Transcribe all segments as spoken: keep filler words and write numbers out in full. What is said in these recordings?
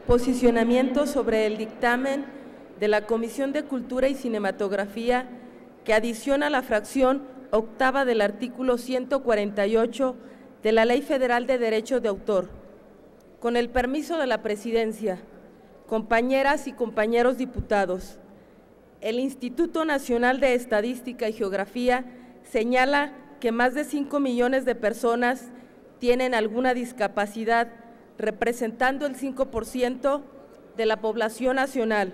Posicionamiento sobre el dictamen de la Comisión de Cultura y Cinematografía que adiciona la fracción octava del artículo ciento cuarenta y ocho de la Ley Federal de Derecho de Autor. Con el permiso de la Presidencia, compañeras y compañeros diputados, el Instituto Nacional de Estadística y Geografía señala que más de cinco millones de personas tienen alguna discapacidad, representando el cinco por ciento de la población nacional.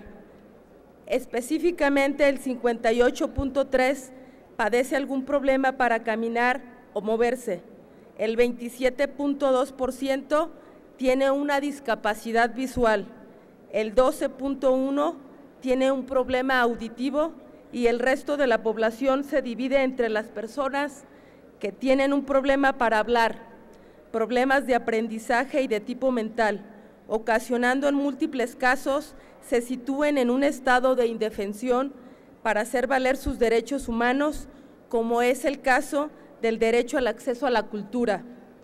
Específicamente, el cincuenta y ocho punto tres por ciento padece algún problema para caminar o moverse, el veintisiete punto dos por ciento tiene una discapacidad visual, el doce punto uno por ciento tiene un problema auditivo y el resto de la población se divide entre las personas que tienen un problema para hablar, problemas de aprendizaje y de tipo mental, ocasionando en múltiples casos se sitúen en un estado de indefensión para hacer valer sus derechos humanos, como es el caso del derecho al acceso a la cultura.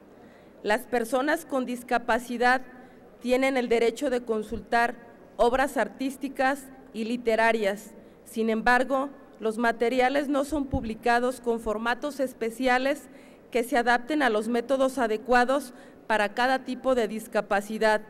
Las personas con discapacidad tienen el derecho de consultar obras artísticas y literarias. Sin embargo, los materiales no son publicados con formatos especiales que se adapten a los métodos adecuados para cada tipo de discapacidad.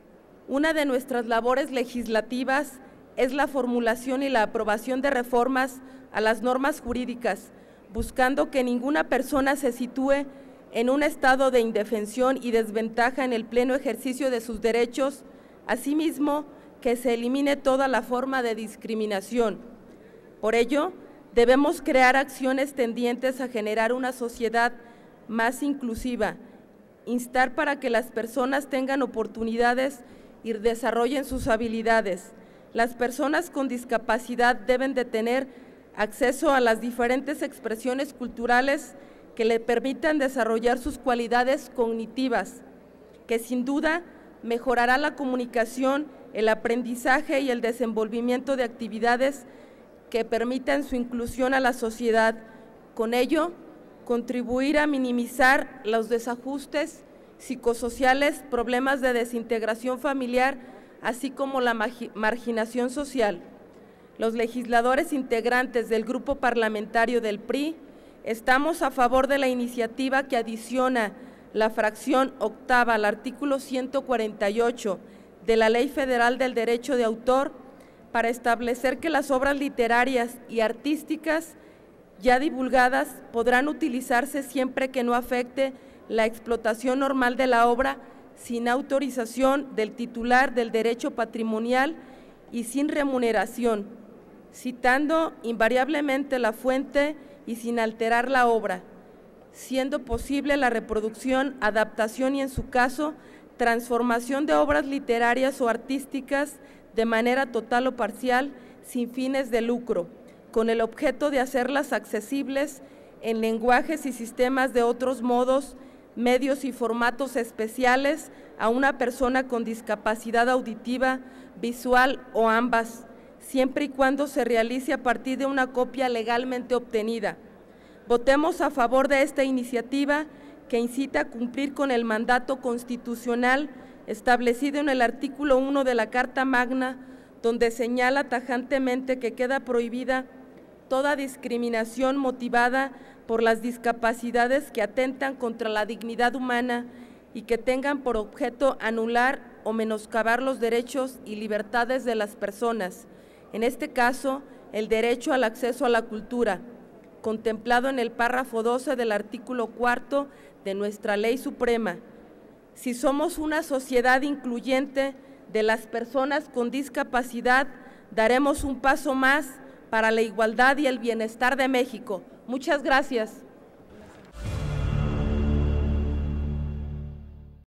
Una de nuestras labores legislativas es la formulación y la aprobación de reformas a las normas jurídicas, buscando que ninguna persona se sitúe en un estado de indefensión y desventaja en el pleno ejercicio de sus derechos, asimismo que se elimine toda la forma de discriminación. Por ello, debemos crear acciones tendientes a generar una sociedad más inclusiva, instar para que las personas tengan oportunidades y desarrollen sus habilidades. Las personas con discapacidad deben de tener acceso a las diferentes expresiones culturales que le permitan desarrollar sus cualidades cognitivas, que sin duda mejorará la comunicación, el aprendizaje y el desenvolvimiento de actividades que permitan su inclusión a la sociedad. Con ello, contribuir a minimizar los desajustes psicosociales, problemas de desintegración familiar, así como la marginación social. Los legisladores integrantes del Grupo Parlamentario del P R I estamos a favor de la iniciativa que adiciona la fracción octava al artículo ciento cuarenta y ocho de la Ley Federal del Derecho de Autor para establecer que las obras literarias y artísticas ya divulgadas podrán utilizarse siempre que no afecte la explotación normal de la obra, sin autorización del titular del derecho patrimonial y sin remuneración, citando invariablemente la fuente y sin alterar la obra, siendo posible la reproducción, adaptación y, en su caso, transformación de obras literarias o artísticas de manera total o parcial, sin fines de lucro, con el objeto de hacerlas accesibles en lenguajes y sistemas de otros modos, medios y formatos especiales a una persona con discapacidad auditiva, visual o ambas, siempre y cuando se realice a partir de una copia legalmente obtenida. Votemos a favor de esta iniciativa que incita a cumplir con el mandato constitucional establecido en el artículo uno de la Carta Magna, donde señala tajantemente que queda prohibida toda discriminación motivada por las discapacidades que atentan contra la dignidad humana y que tengan por objeto anular o menoscabar los derechos y libertades de las personas, en este caso, el derecho al acceso a la cultura, contemplado en el párrafo doce del artículo cuarto de nuestra Ley Suprema. Si somos una sociedad incluyente de las personas con discapacidad, daremos un paso más para la igualdad y el bienestar de México. Muchas gracias.